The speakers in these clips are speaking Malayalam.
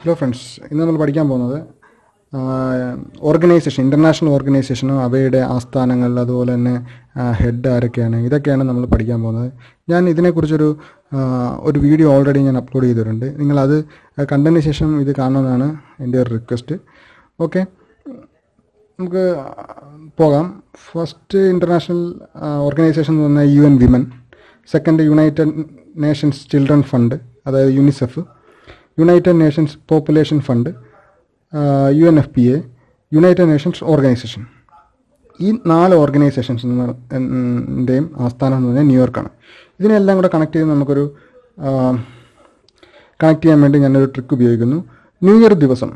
ഹലോ ഫ്രണ്ട്സ്, ഇന്ന് നമ്മൾ പഠിക്കാൻ പോകുന്നത് ഓർഗനൈസേഷൻ, ഇൻ്റർനാഷണൽ ഓർഗനൈസേഷനും അവയുടെ ആസ്ഥാനങ്ങൾ, അതുപോലെ തന്നെ ഹെഡ് ആരൊക്കെയാണ്, ഇതൊക്കെയാണ് നമ്മൾ പഠിക്കാൻ പോകുന്നത്. ഞാൻ ഇതിനെക്കുറിച്ചൊരു വീഡിയോ ഓൾറെഡി ഞാൻ അപ്ലോഡ് ചെയ്തിട്ടുണ്ട്. നിങ്ങളത് കണ്ടതിന് ശേഷം ഇത് കാണണമെന്നാണ് എൻ്റെ ഒരു റിക്വസ്റ്റ്. ഓക്കെ, നമുക്ക് പോകാം. ഫസ്റ്റ് ഇൻ്റർനാഷണൽ ഓർഗനൈസേഷൻ എന്ന് പറഞ്ഞാൽ UN women, second united nations children fund, അതായത് UNICEF, united nations population fund, UNFPA, united nations organisation. ഈ 4 ഓർഗനൈസേഷൻസിൻ്റെയും ആസ്ഥാനം എന്ന് പറഞ്ഞാൽ ന്യൂയോർക്കാണ്. ഇതിനെല്ലാം കൂടെ കണക്ട് ചെയ്ത് നമുക്കൊരു കണക്ട് ചെയ്യാൻ വേണ്ടി ഞാനൊരു ട്രിക്ക് ഉപയോഗിക്കുന്നു. ന്യൂ ഇയർ ദിവസം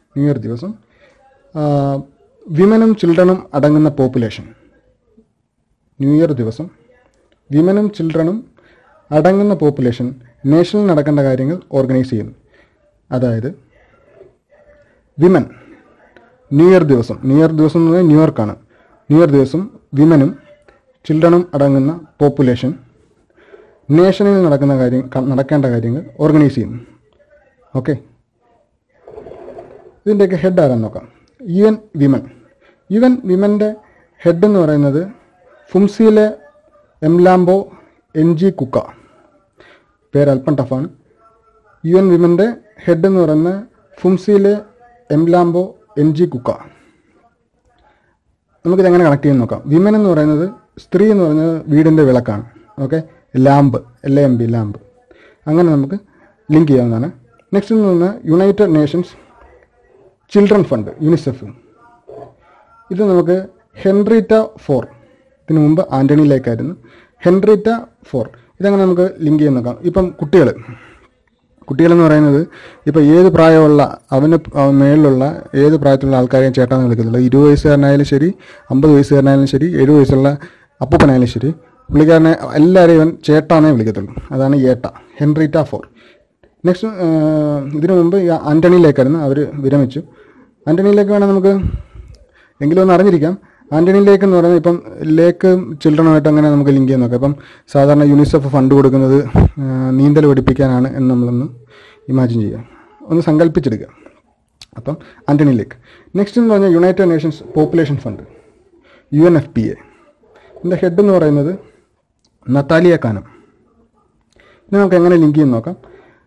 വിമനും ചിൽഡ്രനും അടങ്ങുന്ന പോപ്പുലേഷൻ, ന്യൂ ഇയർ ദിവസം വിമനും ചിൽഡ്രനും അടങ്ങുന്ന പോപ്പുലേഷൻ നേഷനിൽ നടക്കേണ്ട കാര്യങ്ങൾ ഓർഗനൈസ് ചെയ്യുന്നു. അതായത് വിമൻ ന്യൂ ഇയർ ദിവസം എന്ന് പറഞ്ഞാൽ ന്യൂയോർക്കാണ്. ന്യൂ ഇയർ ദിവസം വിമനും ചിൽഡ്രനും അടങ്ങുന്ന പോപ്പുലേഷൻ നേഷനിൽ നടക്കേണ്ട കാര്യങ്ങൾ ഓർഗനൈസ് ചെയ്യുന്നു. ഓക്കെ, ഇതിൻ്റെയൊക്കെ ഹെഡ് ആരാന്ന് നോക്കാം. UN വിമൻ്റെ ഹെഡ് എന്ന് പറയുന്നത് ഫുംസിയിലെ എംലാംബോ NG കുക്ക. പേരല്പം ടഫാണ്. UN വിമൻ്റെ ഹെഡ് എന്ന് പറയുന്ന ഫുംസിയിലെ എംലാംബോ NG കുക്ക. നമുക്കിതെങ്ങനെ കണക്ട് ചെയ്യാൻ നോക്കാം. വിമൻ എന്ന് പറയുന്നത്, സ്ത്രീ എന്ന് പറയുന്നത് വീടിൻ്റെ വിളക്കാണ്. Okay, lamp, LAMB, lamp. അങ്ങനെ നമുക്ക് ലിങ്ക് ചെയ്യാവുന്നതാണ്. നെക്സ്റ്റ് എന്ന് പറഞ്ഞാൽ united nations children fund, UNICEF. ഇത് നമുക്ക് ഹെൻറിറ്റ ഫോർ, ഇതിനു മുമ്പ് ആൻ്റണി ലേക്കായിരുന്നു. ഹെൻറിറ്റ ഫോർ, ഇതങ്ങനെ നമുക്ക് ലിങ്ക് ചെയ്യാൻ നോക്കാം. ഇപ്പം കുട്ടികളെന്ന് പറയുന്നത് ഇപ്പോൾ ഏത് പ്രായമുള്ള മേളിലുള്ള ഏത് പ്രായത്തിലുള്ള ആൾക്കാരെയും ചേട്ടാന്ന് വിളിക്കത്തുള്ളൂ. 20 വയസ്സുകാരനായാലും ശരി, 50 വയസ്സുകാരനായാലും ശരി, 70 വയസ്സുള്ള അപ്പൂപ്പനായാലും ശരി, പുള്ളിക്കാരനെ എല്ലാവരെയും ഇവൻ ചേട്ടാന്നേ വിളിക്കത്തുള്ളൂ. അതാണ് ഏട്ട, ഹെൻറിറ്റ ഫോർ. നെക്സ്റ്റ്, ഇതിനു മുമ്പ് ആൻ്റണി ലേക്കായിരുന്നു, അവർ വിരമിച്ചു. ആൻ്റണി ലേക്ക് വേണം നമുക്ക് എങ്കിലും ഒന്ന് അറിഞ്ഞിരിക്കാം. ആൻ്റണി ലേക്ക് എന്ന് പറയുന്നത് ഇപ്പം ലേക്ക് ചിൽഡ്രനുമായിട്ട് അങ്ങനെ നമുക്ക് ലിങ്ക് ചെയ്യാൻ നോക്കാം. ഇപ്പം സാധാരണ യുനിസെഫ് ഫണ്ട് കൊടുക്കുന്നത് നീന്തൽ പഠിപ്പിക്കാനാണ് എന്ന് നമ്മളൊന്ന് ഇമാജിൻ ചെയ്യുക, ഒന്ന് സങ്കല്പിച്ചെടുക്കുക. അപ്പം ആൻ്റണി ലേക്ക്. നെക്സ്റ്റ് എന്ന് പറഞ്ഞാൽ united nations population fund, UNFPA. ഇതിൻ്റെ ഹെഡ് എന്ന് പറയുന്നത് നത്താലിയ കാനം. ഇനി നമുക്ക് എങ്ങനെ ലിങ്ക് ചെയ്യാൻ നോക്കാം.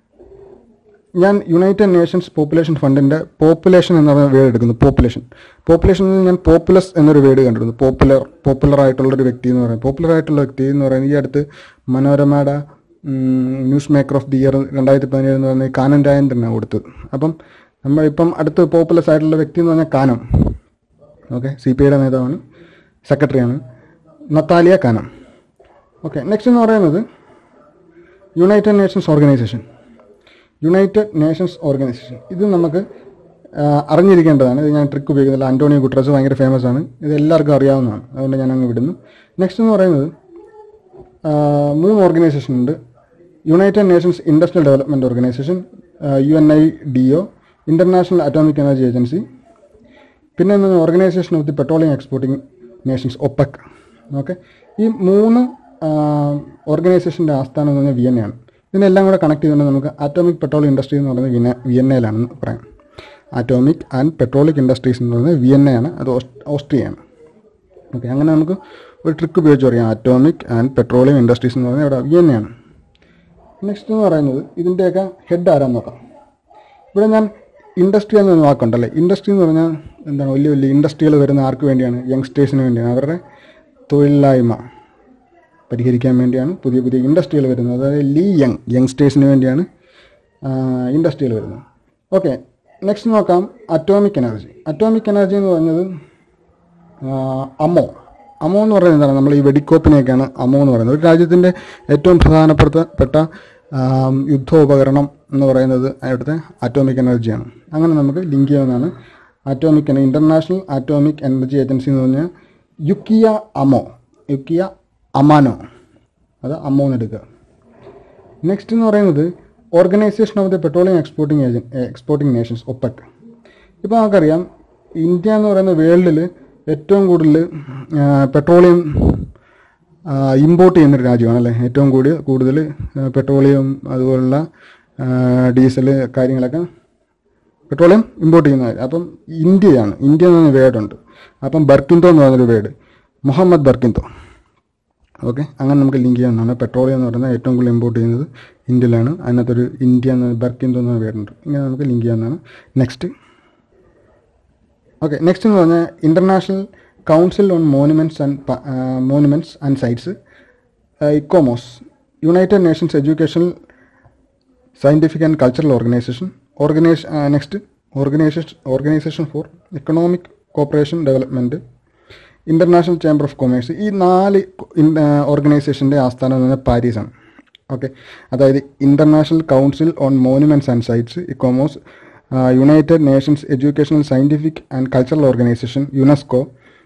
ഞാൻ യുണൈറ്റഡ് നേഷൻസ് പോപ്പുലേഷൻ ഫണ്ടിൻ്റെ പോപ്പുലേഷൻ എന്ന് പറയുന്ന വേർഡ് എടുക്കുന്നു. പോപ്പുലേഷനിൽ ഞാൻ പോപ്പുലസ് എന്നൊരു വേർഡ് കണ്ടിരുന്നു. പോപ്പുലർ ആയിട്ടുള്ളൊരു വ്യക്തി എന്ന് പറയുന്നത്. പോപ്പുലർ ആയിട്ടുള്ള വ്യക്തി എന്ന് പറയുന്നത് ഈ അടുത്ത് മനോരമയുടെ news maker of the year 2017 എന്ന് പറയുന്നത് കാനം രാജേന്ദ്രനാണ് കൊടുത്തത്. അപ്പം നമ്മളിപ്പം അടുത്ത് പോപ്പുലസ് ആയിട്ടുള്ള വ്യക്തി എന്ന് പറഞ്ഞാൽ കാനം. ഓക്കെ, CPIയുടെ നേതാവാണ്, സെക്രട്ടറിയാണ്, നത്താലിയ കാനം. ഓക്കെ, നെക്സ്റ്റ് എന്ന് പറയുന്നത് യുണൈറ്റഡ് നേഷൻസ് ഓർഗനൈസേഷൻ. ഇത് നമുക്ക് അറിഞ്ഞിരിക്കേണ്ടതാണ്. ഇത് ഞാൻ ട്രിക്ക് ഉപയോഗിക്കുന്നില്ല. ആൻ്റോണിയോ ഗുട്ടറസ് ഭയങ്കര ഫേമസ് ആണ്, ഇത് എല്ലാവർക്കും അറിയാവുന്നതാണ്, അതുകൊണ്ട് ഞാൻ അങ്ങ് വിടുന്നു. നെക്സ്റ്റ് എന്ന് പറയുന്നത് 3 ഓർഗനൈസേഷൻ ഉണ്ട്. United nations industrial development organisation, UNIDO, international atomic energy agency, പിന്നെ organisation of the petroleum exporting nations, OPEC. Okay, ഈ 3 ഓർഗനൈസേഷൻ്റെ ആസ്ഥാനം എന്ന് പറഞ്ഞാൽ വിയന്നയാണ്. ഇതിനെല്ലാം കൂടെ കണക്ട് ചെയ്തുകൊണ്ട് നമുക്ക് ആറ്റോമിക് പെട്രോളിയം ഇൻഡസ്ട്രി എന്ന് പറയുന്നത് വിയന്നയിലാണെന്ന് പറയാം. ആറ്റോമിക് ആൻഡ് പെട്രോളിക് ഇൻഡസ്ട്രീസ് എന്ന് പറയുന്നത് വിയന്നയാണ്, അത് ഓസ്ട്രിയയാണ്. ഓക്കെ, അങ്ങനെ നമുക്ക് ഒരു ട്രിക്ക് ഉപയോഗിച്ച് പറയാം. ആറ്റോമിക് ആൻഡ് പെട്രോളിയം ഇൻഡസ്ട്രീസ് എന്ന് പറയുന്നത് ഇവിടെ വിയന്നയാണ്. നെക്സ്റ്റ് എന്ന് പറയുന്നത് ഇതിൻ്റെയൊക്കെ ഹെഡ് ആരാന്ന് നോക്കാം. ഇവിടെ ഞാൻ ഇൻഡസ്ട്രി എന്നൊരു വാക്കുണ്ടല്ലേ. ഇൻഡസ്ട്രി എന്ന് പറഞ്ഞാൽ എന്താണ്, വലിയ വലിയ ഇൻഡസ്ട്രികൾ വരുന്ന ആർക്ക് വേണ്ടിയാണ്? യങ്സ്റ്റേഴ്സിന് വേണ്ടിയാണ്. അവരുടെ തൊഴിലില്ലായ്മ പരിഹരിക്കാൻ വേണ്ടിയാണ് പുതിയ പുതിയ ഇൻഡസ്ട്രികൾ വരുന്നത്. അതായത് യങ്സ്റ്റേഴ്സിന് വേണ്ടിയാണ് ഇൻഡസ്ട്രികൾ വരുന്നത്. ഓക്കെ, നെക്സ്റ്റ് നോക്കാം അറ്റോമിക് എനർജി എന്ന് പറഞ്ഞത് അമോ എന്ന് പറയുന്നത് എന്താണ്? നമ്മൾ ഈ വെടിക്കോപ്പിനെയൊക്കെയാണ് അമോ എന്ന് പറയുന്നത്. ഒരു രാജ്യത്തിൻ്റെ ഏറ്റവും പ്രധാനപ്പെട്ട യുദ്ധോപകരണം എന്ന് പറയുന്നത് അവിടുത്തെ ആറ്റോമിക് എനർജിയാണ്. അങ്ങനെ നമുക്ക് ലിങ്ക് ചെയ്യാവുന്നതാണ്. ഇൻ്റർനാഷണൽ ആറ്റോമിക് എനർജി ഏജൻസി എന്ന് പറഞ്ഞാൽ യുക്കിയ അമാനോ, അത് അമ്മോ എന്ന് എടുക്കുക. നെക്സ്റ്റ് എന്ന് പറയുന്നത് organisation of the petroleum exporting nations, OPEC. ഇപ്പോൾ നമുക്കറിയാം ഇന്ത്യ എന്ന് പറയുന്ന വേൾഡിൽ ഏറ്റവും കൂടുതൽ പെട്രോളിയം ഇമ്പോർട്ട് ചെയ്യുന്നൊരു രാജ്യമാണ് അല്ലേ. ഏറ്റവും കൂടുതൽ പെട്രോളിയം അതുപോലുള്ള ഡീസൽ കാര്യങ്ങളൊക്കെ പെട്രോളിയം ഇമ്പോർട്ട് ചെയ്യുന്ന കാര്യം. അപ്പം ഇന്ത്യ എന്ന് പറഞ്ഞ വേർഡുണ്ട്. അപ്പം ബർക്കിന്തോ എന്ന് പറഞ്ഞൊരു വേർഡ്, മുഹമ്മദ് ബർക്കിന്തോ. ഓക്കെ, അങ്ങനെ നമുക്ക് ലിങ്ക് ചെയ്യാവുന്നതാണ്. പെട്രോളിയം എന്ന് പറയുന്നത് ഏറ്റവും കൂടുതൽ ഇമ്പോർട്ട് ചെയ്യുന്നത് ഇന്ത്യയിലാണ്. അതിനകത്തൊരു ഇന്ത്യ എന്ന ബർക്കിന്തോ എന്ന വേർഡുണ്ട്. ഇങ്ങനെ നമുക്ക് ലിങ്ക് ചെയ്യാവുന്നതാണ്. നെക്സ്റ്റ് എന്ന് പറഞ്ഞാൽ international council on monuments and sites, ICOMOS, united nations educational scientific and cultural organisation for economic cooperation development, international chamber of commerce. ഈ 4 ഓർഗനൈസേഷൻ്റെ ആസ്ഥാനം എന്ന് പറഞ്ഞാൽ പാരീസാണ്. ഓക്കെ, അതായത് international council on monuments and sites, ICOMOS, united nations educational scientific and cultural organisation, UNESCO,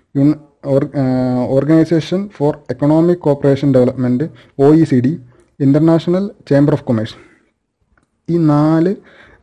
organisation for economic cooperation development, OECD, international chamber of commerce. ഈ 4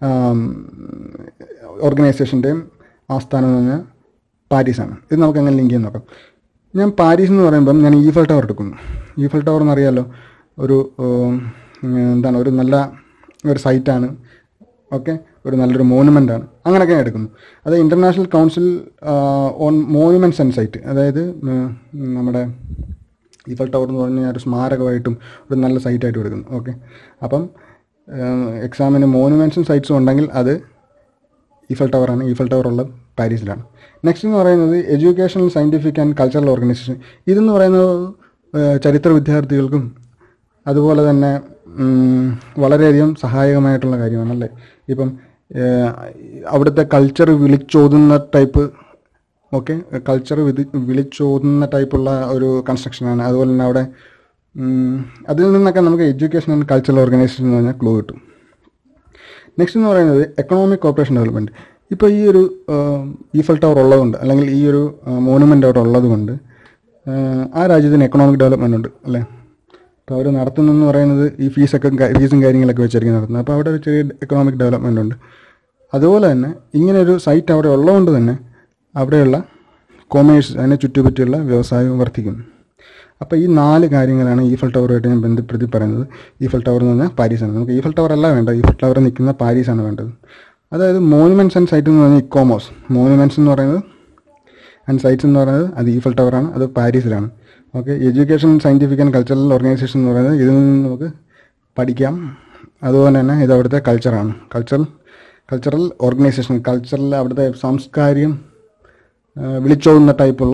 ഓർഗനൈസേഷൻ്റെയും ആസ്ഥാനം എന്ന് പറഞ്ഞാൽ പാരീസാണ്. ഇത് നമുക്ക് എങ്ങനെ ലിങ്ക് ചെയ്യാൻ നോക്കാം. ഞാൻ പാരീസ് എന്ന് പറയുമ്പം ഞാൻ ഈഫൽ ടവർ എടുക്കുന്നു. ഈഫൽ ടവർ എന്നറിയാമല്ലോ, ഒരു ഒരു നല്ല ഒരു സൈറ്റാണ്. ഓക്കെ, ഒരു നല്ലൊരു മോണുമെൻ്റാണ്. അങ്ങനെയൊക്കെ ഞാൻ എടുക്കുന്നു. അത് international council on monuments and site, അതായത് നമ്മുടെ ഈഫൽ ടവർ എന്ന് പറഞ്ഞാൽ ഒരു സ്മാരകമായിട്ടും ഒരു നല്ല സൈറ്റായിട്ടും എടുക്കുന്നു. ഓക്കെ, അപ്പം എക്സാമിന് മോണുമെൻറ്റ്സും സൈറ്റ്സും ഉണ്ടെങ്കിൽ അത് ഈഫൽ ടവറാണ്. ഈഫൽ ടവർ ഉള്ളത് പാരീസിലാണ്. നെക്സ്റ്റ് എന്ന് പറയുന്നത് educational scientific and cultural organisation. ഇതെന്ന് പറയുന്നത് ചരിത്ര വിദ്യാർത്ഥികൾക്കും അതുപോലെ തന്നെ വളരെയധികം സഹായകമായിട്ടുള്ള കാര്യമാണല്ലേ. ഇപ്പം അവിടുത്തെ കൾച്ചർ വിളിച്ചോതുന്ന ടൈപ്പ്, ഓക്കെ, കൾച്ചർ വിളിച്ചോതുന്ന ടൈപ്പുള്ള ഒരു കൺസ്ട്രക്ഷനാണ്. അതുപോലെ തന്നെ അവിടെ അതിൽ നിന്നൊക്കെ നമുക്ക് എഡ്യൂക്കേഷൻ ആൻഡ് കൾച്ചറൽ ഓർഗനൈസേഷൻ എന്ന് പറഞ്ഞാൽ ക്ലൂ കിട്ടും. നെക്സ്റ്റ് എന്ന് പറയുന്നത് എക്കണോമിക് കോപ്പറേഷൻ ഡെവലപ്മെൻറ്റ്. ഇപ്പോൾ ഈ ഒരു ഈഫൽ ടവർ ഉള്ളതുകൊണ്ട്, അല്ലെങ്കിൽ ഈ ഒരു മോണുമെൻ്റ് അവിടെ ഉള്ളത് കൊണ്ട് ആ രാജ്യത്തിന് എക്കണോമിക് ഡെവലപ്മെൻ്റ് ഉണ്ട് അല്ലേ. അപ്പോൾ അവർ നടത്തുന്നതെന്ന് പറയുന്നത് ഈ ഫീസും കാര്യങ്ങളൊക്കെ വെച്ചായിരിക്കും നടത്തുന്നത്. അപ്പോൾ അവിടെ ഒരു ചെറിയ എക്കണോമിക് ഡെവലപ്മെൻ്റ് ഉണ്ട്. അതുപോലെ തന്നെ ഇങ്ങനൊരു സൈറ്റ് അവിടെ ഉള്ളതുകൊണ്ട് തന്നെ അവിടെയുള്ള കൊമേഴ്സ്, അതിനെ ചുറ്റുപറ്റിയുള്ള വ്യവസായവും വർദ്ധിക്കുന്നു. അപ്പോൾ ഈ 4 കാര്യങ്ങളാണ് ഈഫൽ ടവറുമായിട്ട് ഞാൻ ബന്ധപ്പെടുത്തി പറയുന്നത്. ഈഫൽ ടവർ എന്ന് പറഞ്ഞാൽ പാരീസാണ്. നമുക്ക് ഈഫൽ ടവർ അല്ല വേണ്ടത്, ഈഫൽ ടവർ നിൽക്കുന്ന പാരീസാണ് വേണ്ടത്. അതായത് മോണുമെൻറ്റ്സ് ആൻഡ് സൈറ്റ് എന്ന് പറഞ്ഞാൽ ഇക്കോമോസ്, മോണുമെൻറ്റ്സ് എന്ന് പറയുന്നത് ആൻഡ് സൈറ്റ്സ് എന്ന് പറയുന്നത് അത് ഈഫൽ ടവറാണ്, അത് പാരീസിലാണ്. Okay, education scientific and cultural organisation എന്ന് പറയുന്നത് ഇതിൽ നിന്ന് നമുക്ക് പഠിക്കാം. അതുപോലെ തന്നെ ഇത് അവിടുത്തെ കൾച്ചറാണ്, കൾച്ചറൽ ഓർഗനൈസേഷൻ, കൾച്ചറൽ അവിടുത്തെ സംസ്കാരം വിളിച്ചോതുന്ന ടൈപ്പുള്ള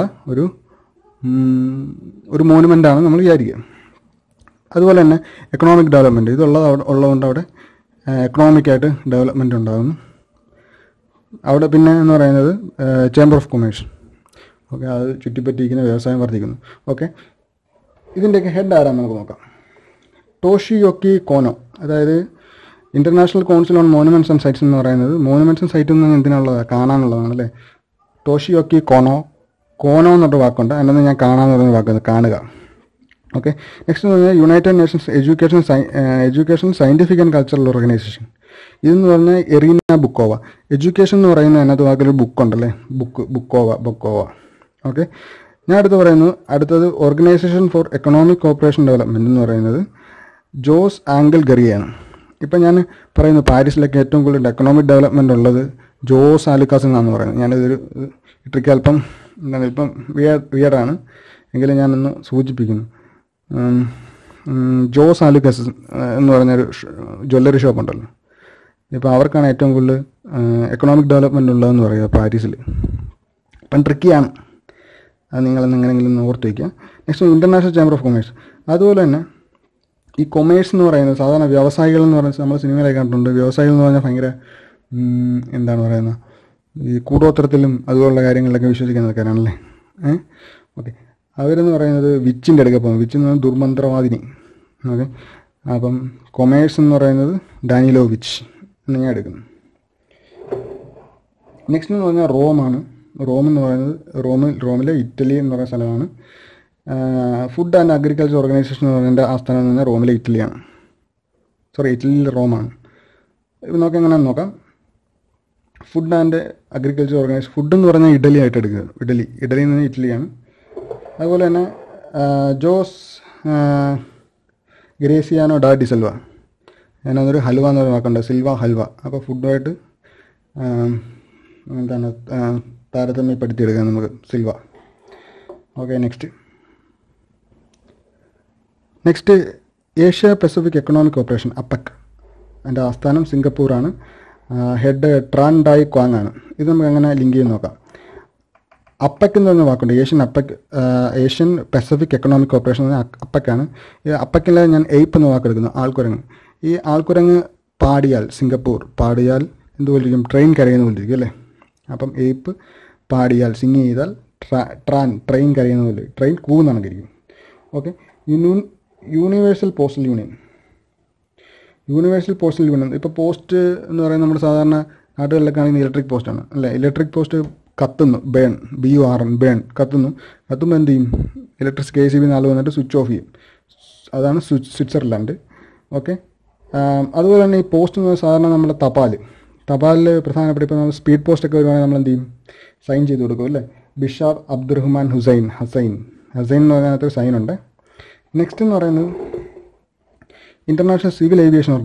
ഒരു മോണുമെൻ്റാണ് നമ്മൾ വിചാരിക്കുക. അതുപോലെ തന്നെ എക്കണോമിക് ഡെവലപ്മെൻറ്റ് ഉള്ളതുകൊണ്ട് അവിടെ എക്കണോമിക്കായിട്ട് ഡെവലപ്മെൻറ്റ് ഉണ്ടാകുന്നു. അവിടെ പിന്നെ എന്ന് പറയുന്നത് ചേംബർ ഓഫ് കൊമേഴ്സ്. ഓക്കെ, അത് ചുറ്റിപ്പറ്റിയിരിക്കുന്ന വ്യവസായം വർദ്ധിക്കുന്നു. ഓക്കെ, ഇതിൻ്റെയൊക്കെ ഹെഡ് ആരാന്ന് നമുക്ക് നോക്കാം. ടോഷിയോക്കി കോനോ, അതായത് international council on monuments and sites എന്ന് പറയുന്നത് മോണുമെൻറ്റ്സും സൈറ്റും എന്ന് എന്തിനുള്ളതാണ്, കാണാനുള്ളതാണ് അല്ലേ. ടോഷിയോക്കി കോനോ എന്നൊരു വാക്കുണ്ട്, അതിൻ്റെ ഞാൻ കാണാമെന്ന് പറയുന്ന വാക്കുണ്ട്, കാണുക. ഓക്കെ, നെക്സ്റ്റ് എന്ന് പറഞ്ഞാൽ united nations education scientific and cultural organisation. ഇതെന്ന് പറഞ്ഞാൽ എറീന ബുക്കോവ. എഡ്യൂക്കേഷൻ എന്ന് പറയുന്ന അതിനകത്ത് വാക്കൊരു ബുക്കുണ്ടല്ലേ, ബുക്കോവ. ഓക്കെ, ഞാൻ അടുത്തത് organisation for economic cooperation development എന്ന് പറയുന്നത് ജോസ് ആംഗൽ ഗറിയാണ്. ഇപ്പം ഞാൻ പറയുന്നു പാരീസിലൊക്കെ ഏറ്റവും കൂടുതൽ എക്കണോമിക് ഡെവലപ്മെൻ്റ് ഉള്ളത് ജോസ് ആലുക്കാസ് എന്നാണ് പറയുന്നത്. ഞാനിതൊരു ട്രിക്ക് അല്പം വിയർഡാണ് എങ്കിലും ഞാനൊന്ന് സൂചിപ്പിക്കുന്നു. ജോസ് ആലുക്കാസ് എന്ന് പറഞ്ഞൊരു ജ്വല്ലറി ഷോപ്പ് ഉണ്ടല്ലോ, ഇപ്പോൾ അവർക്കാണ് ഏറ്റവും കൂടുതൽ എക്കണോമിക് ഡെവലപ്മെൻ്റ് ഉള്ളതെന്ന് പറയുക പാരീസിൽ. അപ്പം ട്രിക്കിയാണ്, അത് നിങ്ങളെന്ന് എങ്ങനെയെങ്കിലും ഓർത്ത് വയ്ക്കുക. Next international chamber of commerce. അതുപോലെ തന്നെ ഈ കൊമേഴ്സ് എന്ന് പറയുന്നത് സാധാരണ വ്യവസായികൾ എന്ന് പറയുന്നത് നമ്മൾ സിനിമയിലൊക്കെ കണ്ടിട്ടുണ്ട്. വ്യവസായികൾ എന്ന് പറഞ്ഞാൽ ഭയങ്കര എന്താണ് പറയുന്നത്, ഈ കൂടോത്രത്തിലും അതുപോലുള്ള കാര്യങ്ങളിലൊക്കെ വിശ്വസിക്കുന്ന ആൾക്കാരാണല്ലേ. ഓക്കെ, അവരെന്ന് പറയുന്നത് വിച്ചിൻ്റെ അടുക്ക പോകും. വിച്ച് എന്ന് പറഞ്ഞാൽ ദുർമന്ത്രവാദിനി. ഓക്കെ, അപ്പം കൊമേഴ്സ് എന്ന് പറയുന്നത് ഡാനിലോവിച്ച് എന്ന് ഞാൻ എടുക്കുന്നു. നെക്സ്റ്റ് എന്ന് പറഞ്ഞാൽ റോമാണ്. റോം എന്ന് പറയുന്നത് റോമിലെ ഇറ്റലി എന്ന് പറയുന്ന സ്ഥലമാണ്. ഫുഡ് ആൻഡ് അഗ്രികൾച്ചർ ഓർഗനൈസേഷൻ എന്ന് പറയുന്നതിൻ്റെ ആസ്ഥാനം എന്ന് പറഞ്ഞാൽ റോമിലെ ഇറ്റലിയാണ്. ഇറ്റലിയിലെ റോമാണ്. ഇപ്പം നമുക്ക് എങ്ങനെയാണെന്ന് നോക്കാം. Food and agriculture organisation, food എന്ന് പറഞ്ഞാൽ ഇഡലി ആയിട്ട് എടുക്കുക. ഇഡലിയിൽ നിന്ന് ഇറ്റലിയാണ്. അതുപോലെ തന്നെ Jose Graziano da di Silva, ഞാനതൊരു ഹൽവ എന്ന് പറയുന്ന വാക്കുണ്ട്, സിൽവ ഹൽവ. അപ്പോൾ ഫുഡുമായിട്ട് എന്താണ് താരതമ്യപ്പെടുത്തിയെടുക്കാം നമുക്ക് Silva. Okay, next Asia Pacific economic corporation, APEC. അതിൻ്റെ ആസ്ഥാനം സിംഗപ്പൂറാണ്. ഹെഡ് ട്രാൻ ഡായ് ക്വാങ് ആണ്. ഇത് നമുക്ക് എങ്ങനെ ലിങ്ക് ചെയ്ത് നോക്കാം. അപ്പക് എന്ന് പറഞ്ഞ വാക്കുണ്ട്, ഏഷ്യൻ പസഫിക് എക്കണോമിക് കോർപ്പറേഷൻ എന്ന് പറഞ്ഞാൽ അപ്പക്കാണ്. ഈ അപ്പക്കിൽ ഞാൻ എയ്പ്പ് എന്ന വാക്കെടുക്കുന്നു, ആൾക്കുരങ്ങ്. ഈ ആൾക്കുരങ്ങ് പാടിയാൽ, സിംഗപ്പൂർ പാടിയാൽ എന്തുപോലിരിക്കും? ട്രെയിൻ കരയുന്ന പോലിരിക്കും അല്ലേ. അപ്പം എയ്പ്പ് പാടിയാൽ, സിംഗ് ചെയ്താൽ ട്രെയിൻ കരയുന്ന പോലെ, ട്രെയിൻ കൂന്നാണെങ്കിരിക്കും. Okay, universal postal union. ഇപ്പോൾ പോസ്റ്റ് എന്ന് പറയുന്നത് നമ്മുടെ സാധാരണ നാട്ടുകളിലൊക്കെ ആണെങ്കിൽ ഇലക്ട്രിക് പോസ്റ്റാണ് അല്ലേ. ഇലക്ട്രിക് പോസ്റ്റ് കത്തുന്നു, BURN കത്തുന്നു. കത്തുമ്പോൾ എന്ത് ചെയ്യും? ഇലക്ട്രിക് KCB നാൾ വന്നിട്ട് സ്വിച്ച് ഓഫ് ചെയ്യും. അതാണ് സ്വിറ്റ്സർലാൻഡ്. ഓക്കെ, അതുപോലെ തന്നെ ഈ പോസ്റ്റ് എന്ന് സാധാരണ നമ്മുടെ തപാലിൽ പ്രധാനപ്പെട്ട ഇപ്പോൾ നമ്മൾ സ്പീഡ് പോസ്റ്റൊക്കെ വരുവാണെങ്കിൽ നമ്മൾ എന്ത് ചെയ്യും? സൈൻ ചെയ്ത് കൊടുക്കും അല്ലേ. ബിഷാർ അബ്ദുറഹ്മാൻ ഹുസൈൻ എന്ന് പറയുന്നതിനകത്ത് സൈനുണ്ട്. നെക്സ്റ്റ് എന്ന് പറയുന്നത് international civil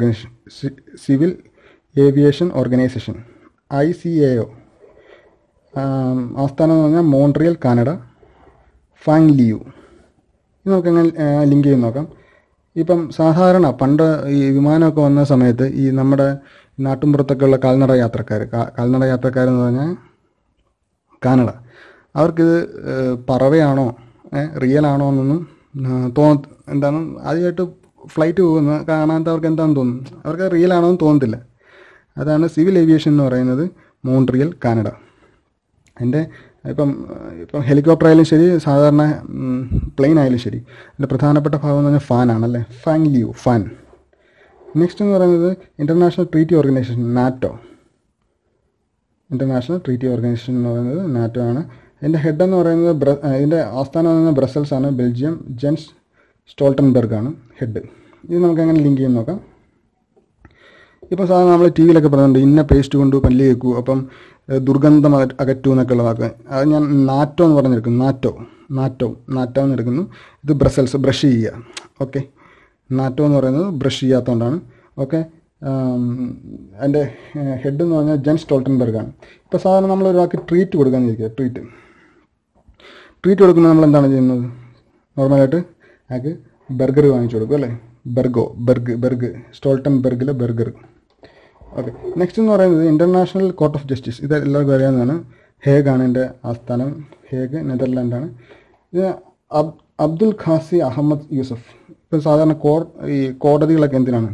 aviation organisation ICAO. ആസ്ഥാനം എന്ന് പറഞ്ഞാൽ മോൺട്രിയൽ, കാനഡ. Fang Liu. ഇത് നമുക്ക് എങ്ങനെ ലിങ്ക് ചെയ്ത് നോക്കാം. ഇപ്പം സാധാരണ പണ്ട് ഈ വിമാനമൊക്കെ വന്ന സമയത്ത് ഈ നമ്മുടെ നാട്ടിൻപുറത്തൊക്കെ ഉള്ള കാൽനട യാത്രക്കാരെന്ന് പറഞ്ഞാൽ കാനഡ, അവർക്കിത് പറവയാണോ റിയലാണോ എന്നൊന്നും എന്താണ് ആദ്യമായിട്ട് ഫ്ലൈറ്റ് പോകുന്നത് കാണാത്തവർക്ക് എന്താണെന്ന് തോന്നും. അവർക്ക് റിയൽ ആണോ എന്ന് തോന്നത്തില്ല. അതാണ് സിവിൽ ഏവിയേഷൻ എന്ന് പറയുന്നത്, മോൺട്രിയൽ, കാനഡ. അതിൻ്റെ ഇപ്പം ഹെലികോപ്റ്റർ ആയാലും ശരി, സാധാരണ പ്ലെയിൻ ആയാലും ശരി, അതിൻ്റെ പ്രധാനപ്പെട്ട ഭാഗം എന്ന് പറഞ്ഞാൽ ഫാനാണല്ലേ. Fang Liu, fan. നെക്സ്റ്റ് എന്ന് പറയുന്നത് international treaty organisation, NATO. International treaty organisation എന്ന് പറയുന്നത് നാറ്റോ ആണ്. ഇതിൻ്റെ ഹെഡ് എന്ന് പറയുന്നത് ഇതിൻ്റെ ആസ്ഥാനം എന്ന് പറയുന്നത് ബ്രസൽസ് ആണ്, ബെൽജിയം. ജെൻസ് സ്റ്റോൾട്ടൻബർഗ് ആണ് ഹെഡ്. ഇത് നമുക്ക് എങ്ങനെ ലിങ്ക് ചെയ്ത് നോക്കാം. ഇപ്പോൾ സാധാരണ നമ്മൾ TV യിലൊക്കെ പറയുന്നുണ്ട്, ഇന്ന പേസ്റ്റ് കൊണ്ട് പല്ല് കേൾക്കൂ, അപ്പം ദുർഗന്ധം അകറ്റൂ എന്നൊക്കെ ഉള്ള വാക്ക്. അത് ഞാൻ നാറ്റോ എന്ന് പറഞ്ഞെടുക്കുന്നു. നാറ്റോ എന്ന് എടുക്കുന്നു. ഇത് ബ്രസൽസ്, ബ്രഷ് ചെയ്യുക. ഓക്കെ, നാറ്റോ എന്ന് പറയുന്നത് ബ്രഷ് ചെയ്യാത്തതുകൊണ്ടാണ്. ഓക്കെ, അതിൻ്റെ ഹെഡ് എന്ന് പറഞ്ഞാൽ ജെൻ സ്റ്റോൾട്ടൻബർഗ് ആണ്. ഇപ്പോൾ സാധാരണ നമ്മളൊരു വാക്ക് ട്രീറ്റ് കൊടുക്കാമെന്ന് ഇരിക്കുക. ട്രീറ്റ് കൊടുക്കുമ്പോൾ നമ്മൾ എന്താണ് ചെയ്യുന്നത്? നോർമലായിട്ട് അയാൾക്ക് ബർഗർ വാങ്ങിച്ചു കൊടുക്കും അല്ലേ. ബർഗ് സ്റ്റോൾട്ടൻബർഗിലെ ബർഗർ. ഓക്കെ, നെക്സ്റ്റ് എന്ന് പറയുന്നത് ഇൻ്റർനാഷണൽ കോർട്ട് ഓഫ് ജസ്റ്റിസ്. ഇത് എല്ലാവർക്കും അറിയാവുന്നതാണ്. ഹേഗാണ് എൻ്റെ ആസ്ഥാനം. ഹേഗ്, നെതർലാൻഡാണ്. ഇത് അബ്ദുൽ ഖാസി അഹമ്മദ് യൂസഫ്. ഇപ്പോൾ സാധാരണ ഈ കോടതികളൊക്കെ എന്തിനാണ്?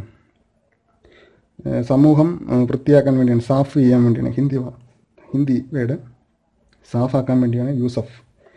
സമൂഹം വൃത്തിയാക്കാൻ വേണ്ടിയാണ്, സാഫ് ചെയ്യാൻ വേണ്ടിയാണ്. ഹിന്ദി വേർഡ് സാഫാക്കാൻ വേണ്ടിയാണ് Yusuf.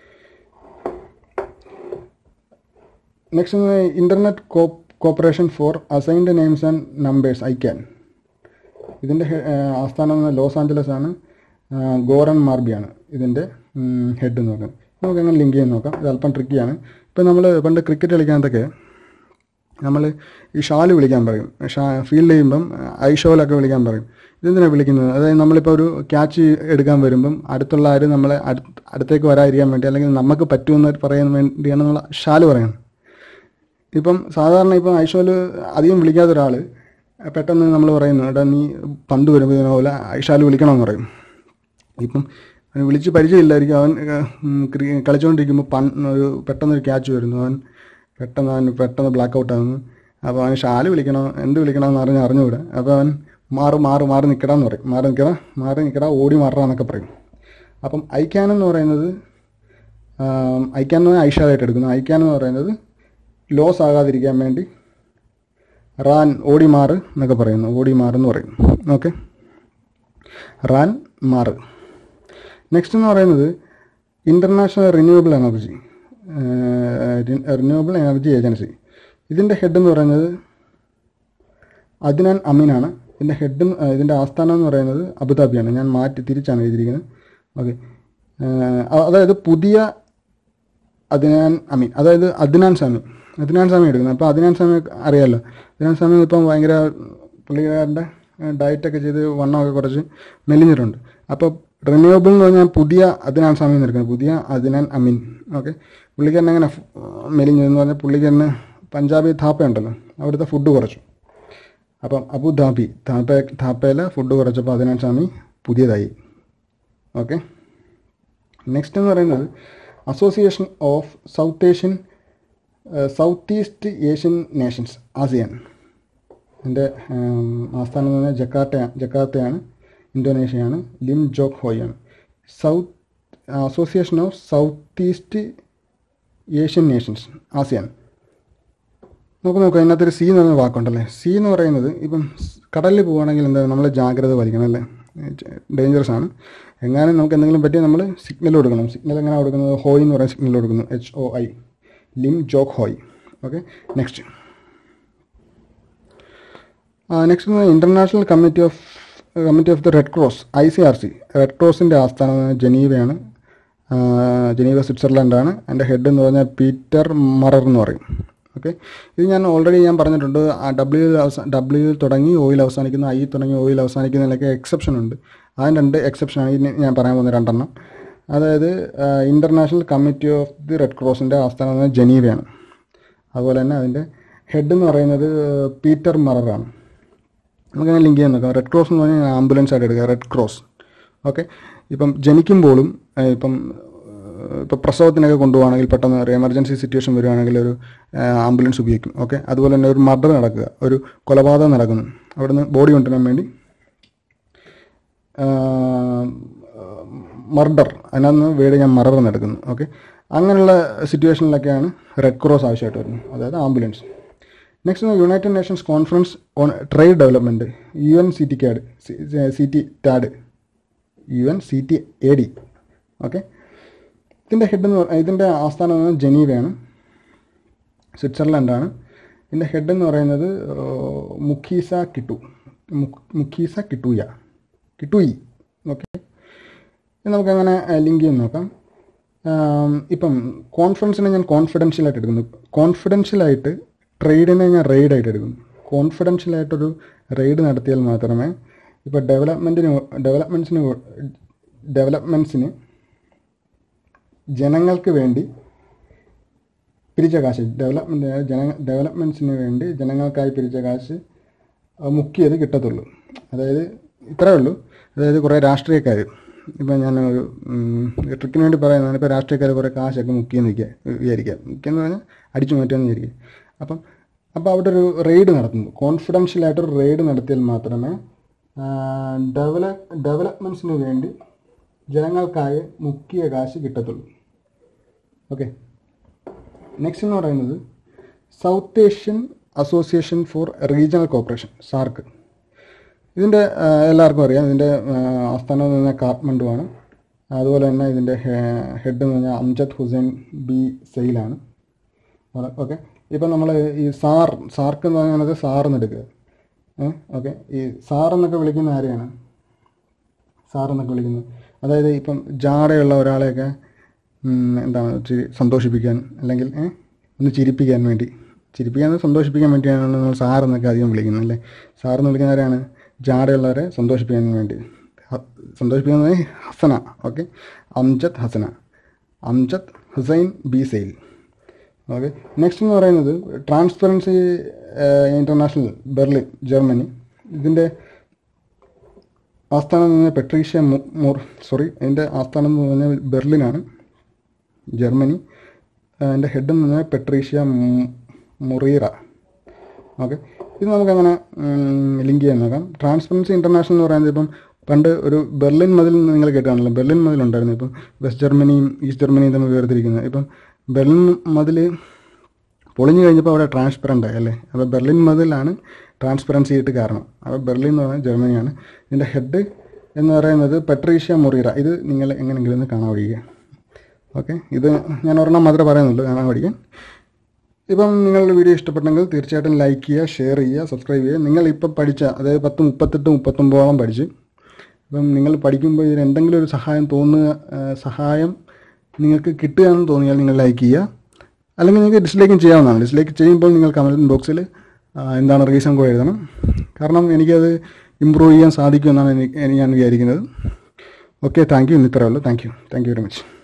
Next internet corporation for assigned names and numbers, ICANN. ഇതിൻ്റെ ആസ്ഥാനം ലോസ് ആഞ്ചലസ് ആണ്. ഗോറൻ മാർബിയാണ് ഇതിൻ്റെ ഹെഡ് എന്ന് പറയുന്നത്. നമുക്ക് അങ്ങനെ ലിങ്ക് ചെയ്ത് നോക്കാം. ഇത് അല്പം ട്രിക്കിയാണ്. ഇപ്പോൾ നമ്മൾ പണ്ട് ക്രിക്കറ്റ് കളിക്കാനത്തൊക്കെ നമ്മൾ ഈ ഷാല് വിളിക്കാൻ പറയും. ഫീൽഡ് ചെയ്യുമ്പം ഐഷോലൊക്കെ വിളിക്കാൻ പറയും. ഇതെന്തിനാണ് വിളിക്കുന്നത്? അതായത് നമ്മളിപ്പോൾ ഒരു ക്യാച്ച് എടുക്കാൻ വരുമ്പം അടുത്തുള്ള ആരും നമ്മളെ അടുത്തേക്ക് വരാതിരിക്കാൻ വേണ്ടി, അല്ലെങ്കിൽ നമുക്ക് പറ്റുമെന്ന് പറയാൻ വേണ്ടിയാണ് നമ്മൾ ഷാല് പറയുന്നത്. ഇപ്പം സാധാരണ ഇപ്പം ഐഷോല് അധികം വിളിക്കാത്ത ഒരാൾ പെട്ടെന്ന് നമ്മൾ പറയുന്നു, എടാ നീ പന്ത് വരുമ്പോൾ ഇതിനപോലെ ഐഷാല് വിളിക്കണമെന്ന് പറയും. ഇപ്പം അവന് വിളിച്ച് പരിചയമില്ലായിരിക്കും. അവൻ കളിച്ചുകൊണ്ടിരിക്കുമ്പോൾ പെട്ടെന്നൊരു ക്യാച്ച് വരുന്നു. അവൻ പെട്ടെന്ന് ബ്ലാക്ക് ഔട്ട് ആകുന്നു. അപ്പോൾ അവൻ ഷാല് വിളിക്കണോ എന്ത് വിളിക്കണമെന്ന് അറിഞ്ഞുകൂടാ. അപ്പോൾ അവൻ മാറി നിൽക്കടാന്ന് പറയും. മാറി നിൽക്കടാ, ഓടി മാറണം എന്നൊക്കെ പറയും. അപ്പം ICANN എന്ന് പറയുന്നത് ഐഷാലായിട്ട് എടുക്കുന്നു. ICANN എന്ന് പറയുന്നത് ലോസ് ആകാതിരിക്കാൻ വേണ്ടി റാൻ, ഓടി മാറ് എന്നൊക്കെ പറയുന്നു. ഓടി മാറെന്ന് പറയും. ഓക്കെ, റാൻ, മാറ്. നെക്സ്റ്റ് എന്ന് പറയുന്നത് ഇൻ്റർനാഷണൽ റിന്യൂവബിൾ എനർജി ഏജൻസി. ഇതിൻ്റെ ഹെഡ് എന്ന് പറയുന്നത് അദ്നാൻ അമീനാണ്. ഇതിൻ്റെ ആസ്ഥാനം എന്ന് പറയുന്നത് അബുദാബിയാണ്. ഞാൻ തിരിച്ചാണ് എഴുതിയിരിക്കുന്നത്. ഓക്കെ, അതായത് പുതിയ അദ്നാൻ അമീൻ, അതായത് അദ്നാൻ സാമി എടുക്കുന്നത്. അപ്പോൾ അദ്നാൻ സാമി അറിയാമല്ലോ. അദ്നാൻ സാമി ഇപ്പം ഭയങ്കര പുള്ളിക്കാരൻ്റെ ഡയറ്റൊക്കെ ചെയ്ത് വണ്ണമൊക്കെ കുറച്ച് മെലിഞ്ഞിട്ടുണ്ട്. അപ്പോൾ റിന്യൂവബിൾ എന്ന് പറഞ്ഞാൽ പുതിയ അദ്നാൻ സാമി എടുക്കുന്നത്, പുതിയ അദ്നാൻ അമീൻ. ഓക്കെ, പുള്ളിക്കാരൻ അങ്ങനെ മെലിഞ്ഞതെന്ന് പറഞ്ഞാൽ പുള്ളിക്കാരന് പഞ്ചാബി ഥാപ്പ ഉണ്ടല്ലോ, അവിടുത്തെ ഫുഡ് കുറച്ചു. അപ്പം അബുദാബി ഥാപ്പയിലെ ഫുഡ് കുറച്ചപ്പോൾ അദ്നാൻ സാമി പുതിയതായി. ഓക്കെ, നെക്സ്റ്റ് എന്ന് പറയുന്നത് association of south east Asian nations, ASEAN. എൻ്റെ ആസ്ഥാനം എന്ന് പറഞ്ഞാൽ ജക്കാർത്തയാണ്, ഇന്തോനേഷ്യയാണ്. ലിം ജോക്ക് ഹോയ് ആണ്. Association of south east Asian nations, ASEAN. നമുക്ക് നോക്കാം, അതിനകത്തൊരു സി എന്ന് പറയുന്ന വാക്കുണ്ടല്ലേ. സി എന്ന് പറയുന്നത് ഇപ്പം കടലിൽ പോവുകയാണെങ്കിൽ എന്താ, നമ്മൾ ജാഗ്രത പാലിക്കണം അല്ലേ, ഡേഞ്ചറസ് ആണ്. എങ്ങാനും നമുക്ക് എന്തെങ്കിലും പറ്റിയാൽ നമ്മൾ സിഗ്നൽ കൊടുക്കണം. സിഗ്നൽ എങ്ങനെ കൊടുക്കുന്നത്, ഹോയ് എന്ന് പറയുന്ന സിഗ്നൽ കൊടുക്കുന്നു, HOI, Lim Jock Hoi. Okay, next international committee of the red cross, ICRC. Red ക്രോസിൻ്റെ ആസ്ഥാനം ജനീവയാണ്, ജനീവ സ്വിറ്റ്സർലൻഡാണ്. എൻ്റെ ഹെഡ് എന്ന് പറഞ്ഞാൽ പീറ്റർ മറർ എന്ന് പറയും. ഓക്കെ, ഇത് ഞാൻ ഓൾറെഡി പറഞ്ഞിട്ടുണ്ട്. W തുടങ്ങി ഓയിൽ അവസാനിക്കുന്ന, I തുടങ്ങി ഓയിൽ അവസാനിക്കുന്നതിലൊക്കെ എക്സെപ്ഷൻ ഉണ്ട്. അതിന് 2 എക്സെപ്ഷനാണ് ഇനി ഞാൻ പറയാൻ പോകുന്ന 2 അതായത് international committee of the red ക്രോസിൻ്റെ ആസ്ഥാനം എന്ന് ജനീവയാണ്. അതുപോലെ തന്നെ അതിൻ്റെ ഹെഡ് എന്ന് പറയുന്നത് പീറ്റർ മററാണ്. നമുക്കങ്ങനെ ലിങ്ക് ചെയ്യാൻ നോക്കാം. റെഡ് ക്രോസ് എന്ന് പറഞ്ഞാൽ ആംബുലൻസ് ആയിട്ട് എടുക്കുക, റെഡ് ക്രോസ്. ഓക്കെ, ഇപ്പം ജനിക്കുമ്പോഴും ഇപ്പം പ്രസവത്തിനൊക്കെ കൊണ്ടുപോകുകയാണെങ്കിൽ, പെട്ടെന്ന് ഒരു എമർജൻസി സിറ്റുവേഷൻ വരുവാണെങ്കിൽ ഒരു ആംബുലൻസ് ഉപയോഗിക്കും. ഓക്കെ, അതുപോലെ തന്നെ ഒരു മർഡർ നടക്കുക, ഒരു കൊലപാതകം നടക്കുന്നു, അവിടുന്ന് ബോഡി കൊണ്ടുവരാൻ വേണ്ടി മർഡർ, അതിനകത്ത് വേണ്ടി ഞാൻ മർഡർ നടക്കുന്നു. ഓക്കെ, അങ്ങനെയുള്ള സിറ്റുവേഷനിലൊക്കെയാണ് റെഡ് ക്രോസ് ആവശ്യമായിട്ട് വരുന്നത്, അതായത് ambulance. Next united nations conference on trade development, UNCTAD. Okay, ഇതിൻ്റെ ആസ്ഥാനം ജനീവയാണ്, സ്വിറ്റ്സർലൻഡാണ്. ഇതിൻ്റെ ഹെഡ് എന്ന് പറയുന്നത് മുഖീസ കിട്ടുയി. ഓക്കെ, നമുക്കങ്ങനെ ലിങ്ക് ചെയ്ത് നോക്കാം. ഇപ്പം കോൺഫറൻസിനെ ഞാൻ കോൺഫിഡൻഷ്യലായിട്ട് എടുക്കുന്നു. കോൺഫിഡൻഷ്യലായിട്ട് ട്രേഡിനെ ഞാൻ റെയ്ഡായിട്ട് എടുക്കുന്നു. കോൺഫിഡൻഷ്യലായിട്ടൊരു റെയ്ഡ് നടത്തിയാൽ മാത്രമേ ഇപ്പോൾ ഡെവലപ്മെൻറ്റ്സിന് ജനങ്ങൾക്ക് വേണ്ടി പിരിച്ച കാശ്, ഡെവലപ്മെൻറ്റ്സിന് വേണ്ടി ജനങ്ങൾക്കായി പിരിച്ച കാശ് മുക്കിയത് കിട്ടത്തുള്ളൂ. അതായത് ഇത്രയേ ഉള്ളൂ. അതായത് കുറേ രാഷ്ട്രീയക്കാർ, ഇപ്പം ഞാനൊരു ട്രിക്കിന് വേണ്ടി പറയുന്നതാണ്, ഇപ്പോൾ രാഷ്ട്രീയക്കാർ കുറേ കാശൊക്കെ മുക്കിയെന്ന് വിചാരിക്കുക, മുക്കിയെന്ന് പറഞ്ഞാൽ അടിച്ചു മാറ്റുമെന്ന് വിചാരിക്കുക. അപ്പോൾ അവിടെ ഒരു റെയ്ഡ് നടത്തുന്നു. കോൺഫിഡൻഷ്യലായിട്ടൊരു റെയ്ഡ് നടത്തിയാൽ മാത്രമേ ഡെവലപ്മെൻറ്റ്സിന് വേണ്ടി ജനങ്ങൾക്കായി മുക്കിയ കാശ് കിട്ടത്തുള്ളൂ. ഓക്കെ, നെക്സ്റ്റ് എന്ന് പറയുന്നത് south Asian association for regional cooperation, SAARC. ഇതിൻ്റെ എല്ലാവർക്കും അറിയാം, ഇതിൻ്റെ ആസ്ഥാനം എന്ന് പറഞ്ഞാൽ കാഠ്മണ്ഡുവാണ്. അതുപോലെ തന്നെ ഇതിൻ്റെ ഹെഡ് എന്ന് പറഞ്ഞാൽ അംജദ് ഹുസൈൻ ബി സെയിലാണ്. ഓക്കെ, ഇപ്പം നമ്മൾ ഈ സാർക്ക് എന്ന് പറയുന്നത് സാറെന്ന് എടുക്കുക. ഓക്കെ, ഈ സാറെന്നൊക്കെ വിളിക്കുന്ന ആരെയാണ്? സാറെന്നൊക്കെ വിളിക്കുന്നത് അതായത് ഇപ്പം ജാടയുള്ള ഒരാളെയൊക്കെ എന്താണ് സന്തോഷിപ്പിക്കാൻ, അല്ലെങ്കിൽ ഒന്ന് ചിരിപ്പിക്കാൻ വേണ്ടി, സന്തോഷിപ്പിക്കാൻ വേണ്ടിയാണ് നമ്മൾ സാറെന്നൊക്കെ അധികം വിളിക്കുന്നത് അല്ലേ. സാറെന്ന് വിളിക്കുന്ന ആരാണ്? ജാടയുള്ളവരെ സന്തോഷിപ്പിക്കാൻ വേണ്ടി. സന്തോഷിപ്പിക്കുന്നത് Hasina. Okay, Amjad Hussain B Sial. Okay, next എന്ന് പറയുന്നത് ട്രാൻസ്പെറൻസി ഇൻ്റർനാഷണൽ, ബെർലിൻ, ജർമ്മനി. ഇതിൻ്റെ ആസ്ഥാനം എന്ന് പറഞ്ഞാൽ ഇതിൻ്റെ ആസ്ഥാനം എന്ന് പറഞ്ഞാൽ ബെർലിനാണ്, ജർമ്മനി. എൻ്റെ ഹെഡ് എന്ന് പറഞ്ഞാൽ പെട്രീഷ്യ മൊറീറ. ഓക്കെ, ഇത് നമുക്കങ്ങനെ ലിങ്ക് ചെയ്യാൻ നോക്കാം. ട്രാൻസ്പെറൻസി ഇൻ്റർനാഷണൽ എന്ന് പറയുന്നത് ഇപ്പം പണ്ട് ഒരു ബെർലിൻ മതിൽ നിങ്ങൾ കേട്ടാണല്ലോ, ബെർലിൻ മതിലുണ്ടായിരുന്നു. ഇപ്പം വെസ്റ്റ് ജർമ്മനിയും ഈസ്റ്റ് ജർമ്മനിയും തമ്മിൽ വേർതിരിക്കുന്നത്. ഇപ്പം ബെർലിൻ മതിൽ പൊളിഞ്ഞു കഴിഞ്ഞപ്പോൾ അവിടെ ട്രാൻസ്പെറൻ്റ് ആയി അല്ലേ. അപ്പോൾ ബെർലിൻ മതിലാണ് ട്രാൻസ്പെറൻസി ആയിട്ട് കാരണം. അപ്പോൾ ബെർലിൻ എന്ന് പറയുന്നത് ജർമ്മനിയാണ്. ഇതിൻ്റെ ഹെഡ് എന്ന് പറയുന്നത് പെട്രീഷ്യ മൊറീറ. ഇത് നിങ്ങൾ എങ്ങനെയെങ്കിലും ഒന്ന് കാണാൻ പഠിക്കുക. ഓക്കെ, ഇത് ഞാൻ ഒരെണ്ണം മാത്രമേ പറയുന്നുള്ളൂ, കാണാൻ പഠിക്കാൻ. ഇപ്പം നിങ്ങളുടെ വീഡിയോ ഇഷ്ടപ്പെട്ടെങ്കിൽ തീർച്ചയായിട്ടും ലൈക്ക് ചെയ്യുക, ഷെയർ ചെയ്യുക, സബ്സ്ക്രൈബ് ചെയ്യുക. നിങ്ങളിപ്പം പഠിച്ച, അതായത് 10, 38, 39 പഠിച്ച്, ഇപ്പം നിങ്ങൾ പഠിക്കുമ്പോൾ ഇതിന് എന്തെങ്കിലും ഒരു സഹായം നിങ്ങൾക്ക് കിട്ടുകയെന്ന് തോന്നിയാൽ നിങ്ങൾ ലൈക്ക് ചെയ്യുക. അല്ലെങ്കിൽ നിങ്ങൾക്ക് ഡിസ്ലൈക്കും ചെയ്യാവുന്നതാണ്. ഡിസ്ലൈക്ക് ചെയ്യുമ്പോൾ നിങ്ങൾ കമൻറ്റ് ബോക്സിൽ എന്താണ് റീസൺ കൂടെ എഴുതണം. കാരണം എനിക്കത് ഇമ്പ്രൂവ് ചെയ്യാൻ സാധിക്കുമെന്നാണ് ഞാൻ വിചാരിക്കുന്നത്. Okay, thank you. ഇത്രയേ ഉള്ളൂ. Thank you very much.